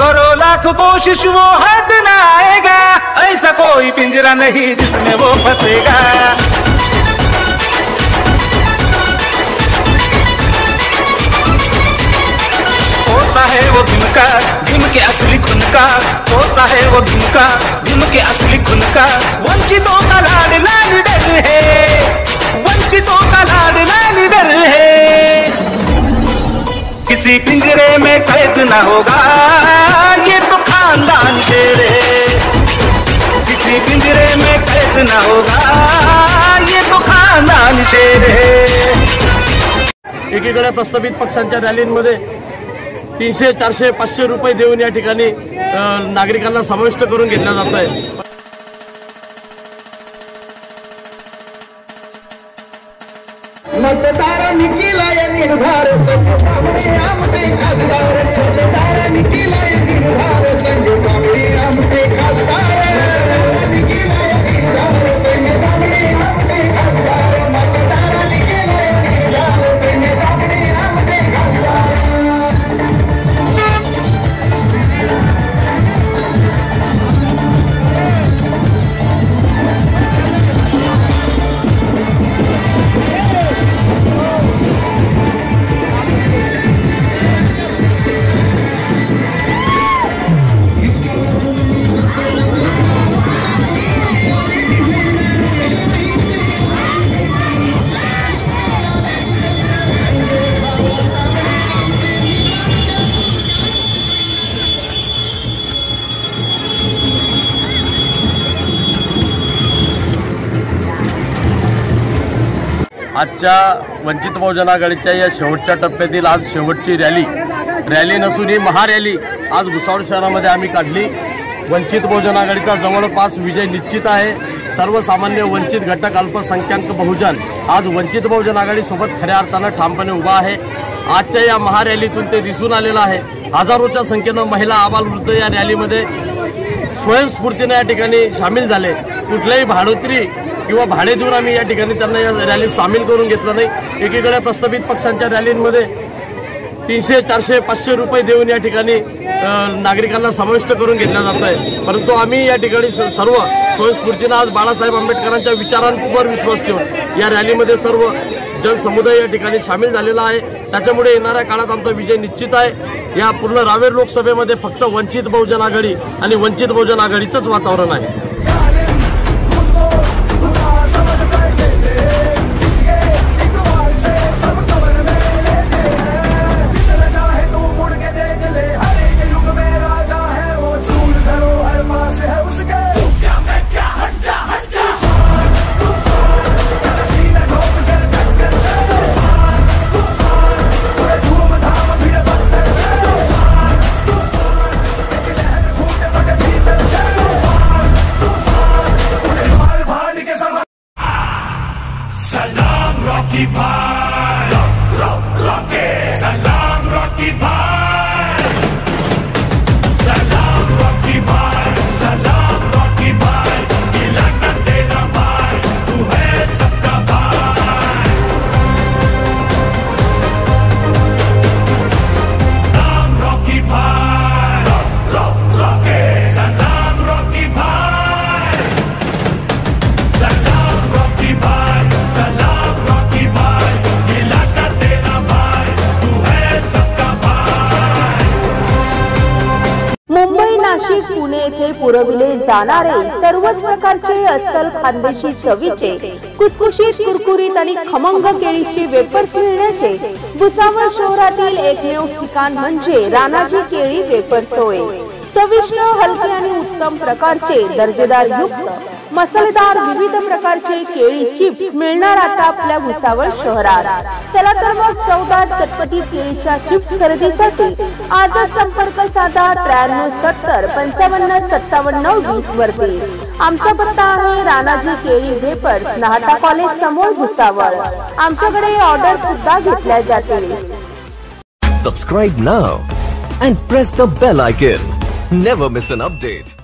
करो लाख कोशिश वो हाथ न आएगा, ऐसा कोई पिंजरा नहीं जिसमें वो फंसेगा। होता है वो भीम का, भीम के असली खून का, होता है वो भीम का, भीम के असली खून का। वंचितों का लाडला लीडर है, वंचितों का लाडला लीडर है। किसी पिंजरे में कैद न होगा, ये तो खानदान शेर है। किसी पिंजरे में कैद न होगा, ये तो खानदान शेर है। एकीकडे प्रस्तावित पक्षांच्या रॅलींमध्ये 300, 400, 500 रुपये देऊन या ठिकाणी नागरिकांना समाविष्ट करून घेतला जात आहे। मतदारांनी केला या निर्धार, संघ आमचे खासदार। मतदारांनी केला या निर्धार, संघ आमचे खासदार। केला या निर्धार, संघ आमचे खासदार। मतदारांनी केला या निर्धार, संघ आमचे खासदार। आजच्या वंचित बहुजन आघाडीच्या या शेवटच्या टप्प्यातील आज शेवटची रॅली नसून ही महारॅली आज भुसावळ शहरामध्ये आम्ही काढली। वंचित बहुजन आघाडीचा जवळपास विजय निश्चित आहे। सर्वसामान्य वंचित घटक अल्पसंख्याक बहुजन आज वंचित बहुजन आघाडी सोबत खऱ्या अर्थाने ठामपणे उभा आहे। आजच्या या महारॅलीतून ते दिसून आलेलं आहे। हजारोच्या संख्येने महिला, आबालवृद्ध या रॅलीमध्ये स्वयंस्फूर्तीने या ठिकाणी सामील झाले। कुठल्याही भाडोत्री किंवा भाडे देऊन आम्ही या ठिकाणी त्यांना या रॅलीत सामील करून घेतलं नाही। एकीकडे प्रस्तावित पक्षांच्या रॅलींमध्ये 300, 400, 500 रुपये देऊन या ठिकाणी नागरिकांना समाविष्ट करून घेतला जात आहे। परंतु आम्ही या ठिकाणी सर्व स्वयंस्फूर्तीने आज बाळासाहेब आंबेडकरांच्या विचारांवर विश्वास ठेवून या रॅलीमध्ये सर्व जनसमुदाय या ठिकाणी सामील झालेला आहे। त्याच्यामुळे येणाऱ्या काळात आमचा विजय निश्चित आहे। या पूर्ण रावेर लोकसभेमध्ये फक्त वंचित बहुजन आघाडी आणि वंचित बहुजन आघाडीचंच वातावरण आहे। सलाम रॉकी भाई, रॉकी सलाम रॉकी भाई, सलाम रॉकी भाई, सलाम रॉकी भाई। इलाका तेरा भाई, तू है सबका भाई। सलाम रॉकी भाई, रॉकी सलाम रॉकी भाई, सलाम रॉकी भाई, सलाम रॉकी भाई। इलाका तेरा भाई, तू है सबका भाई। मुंबई, नाशिक, पुणे येथे पुरविले जाणारे सर्वच प्रकारचे अस्सल खानदेशी चवीचे कुसकुशीत, कुरकुरीत आणि खमंग केळीचे वेफर्स मिळण्याचे भुसावळ शहरातील एकमेव ठिकाण म्हणजे राणाजी केळी वेफर्स होय। चविष्ट, हलके आणि उत्तम प्रकारचे दर्जेदार युक्त मसालेदार विविध प्रकारचे केळी चिप्स मिळणार आता आपल्या भुसावळ शहरात। चला तर मग चवदार चटपटीत केळीच्या चिप्स खरेदीसाठी आजच संपर्क साधा 9370 55 57 20 वरती। आमचा पत्ता आहे राणाजी केळी वेफर्स, नाहटा कॉलेज समोर भुसावळ। आमच्याकडे ऑर्डर सुद्धा घेतल्या जातील। Subscribe now and press the bell icon. Never miss an update.